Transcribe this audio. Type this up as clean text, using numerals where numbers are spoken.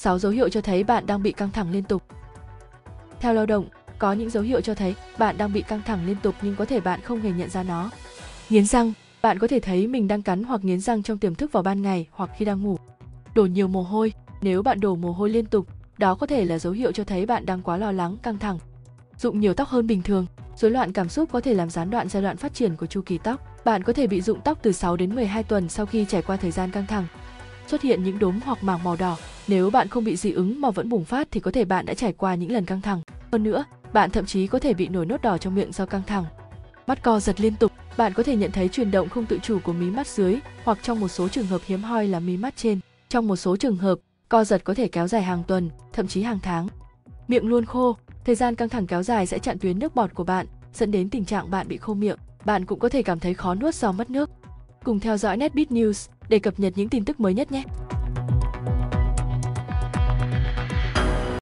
6 dấu hiệu cho thấy bạn đang bị căng thẳng liên tục. Theo lao động, có những dấu hiệu cho thấy bạn đang bị căng thẳng liên tục nhưng có thể bạn không hề nhận ra nó. Nghiến răng, bạn có thể thấy mình đang cắn hoặc nghiến răng trong tiềm thức vào ban ngày hoặc khi đang ngủ. Đổ nhiều mồ hôi, nếu bạn đổ mồ hôi liên tục, đó có thể là dấu hiệu cho thấy bạn đang quá lo lắng, căng thẳng. Rụng nhiều tóc hơn bình thường, rối loạn cảm xúc có thể làm gián đoạn giai đoạn phát triển của chu kỳ tóc. Bạn có thể bị rụng tóc từ 6 đến 12 tuần sau khi trải qua thời gian căng thẳng. Xuất hiện những đốm hoặc mảng màu đỏ, nếu bạn không bị dị ứng mà vẫn bùng phát thì có thể bạn đã trải qua những lần căng thẳng. Hơn nữa, bạn thậm chí có thể bị nổi nốt đỏ trong miệng do căng thẳng. Mắt co giật liên tục, bạn có thể nhận thấy chuyển động không tự chủ của mí mắt dưới hoặc trong một số trường hợp hiếm hoi là mí mắt trên. Trong một số trường hợp, co giật có thể kéo dài hàng tuần, thậm chí hàng tháng. Miệng luôn khô, thời gian căng thẳng kéo dài sẽ chặn tuyến nước bọt của bạn, dẫn đến tình trạng bạn bị khô miệng. Bạn cũng có thể cảm thấy khó nuốt do mất nước. Cùng theo dõi Netbeat News để cập nhật những tin tức mới nhất nhé!